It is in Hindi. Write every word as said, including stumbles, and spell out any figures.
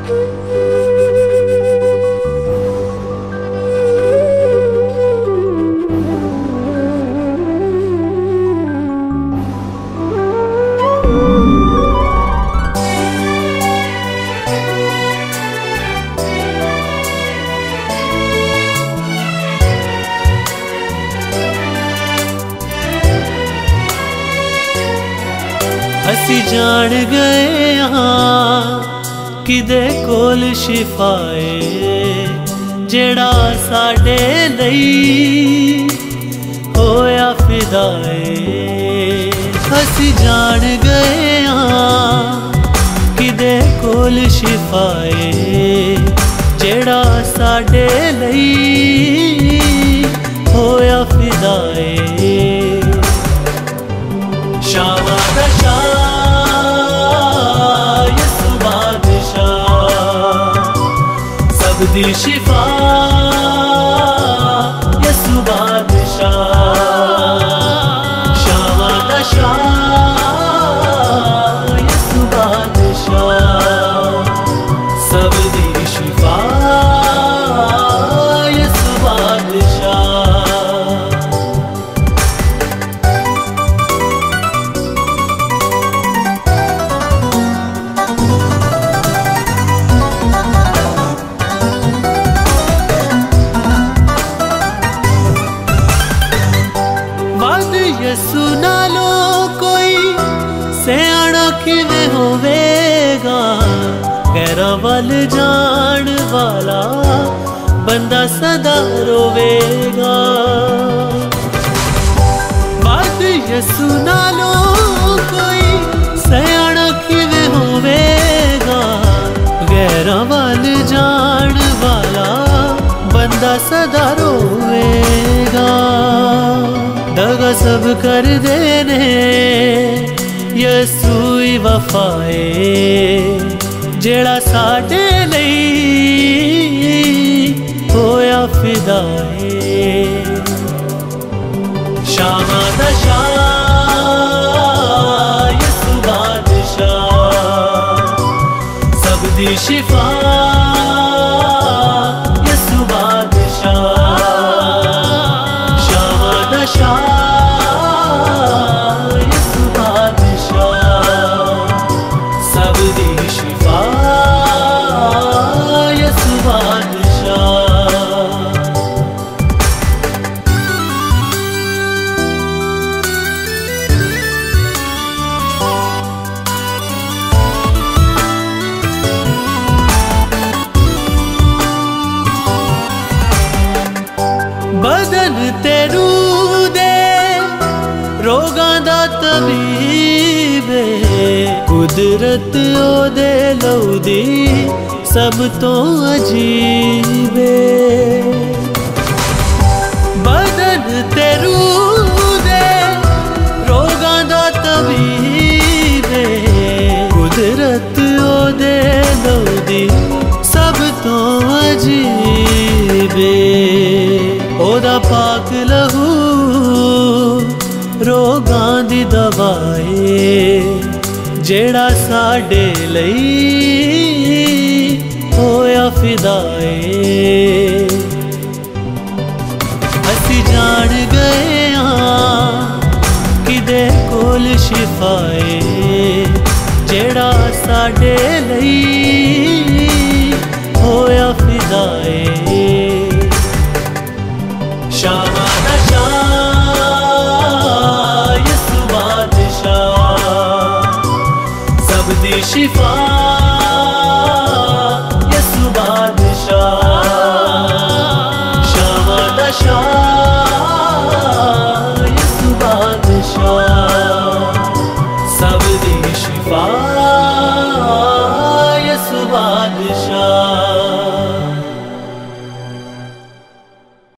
असी जान गए हाँ किदे कोल शिफाए जेड़ा साडे लई होया फिदाए। असी जान गए हाँ किदे कोल शिफाए जेड़ा साडे लई होया फिदाए। शावा दा शाह यसु बादशाह सबदी शिफा यसु बादशाह। शावा दा शाह यसु बादशाह सबदी शिफा यसु बादशाह। यसु नालो कोई सियाणा किवें होवेगा गैरा वल जान वाला बंदा सदा रोवेगा। बात यसु नालो कोई सियाणा किवें होवेगा गैरा वल जान वाला बंदा सदा रोवेगा। दगा सब कर देने यसू ही वफाए जेड़ा साडे लई होया फिदाए। शामा दा शाह यसू बादशाह सबदी शिफा यसू बादशाह। शामा दा शाह यसु बादशाह सबदी शिफा यसु बादशाह। बदन तेरू रोगां दा तबीब कुदरत ओदे लहू दी सब तो अजीब। बदन तेरू दे रोगां दा तबीब कुदरत ओदे लहू दी सब तो अजीब। ओदा पाक लहू रोगां दी दवाए जेड़ा साडे लई होया फिदाए। असी जान गए हाँ किदे कोल शिफाए जेड़ा साडे लई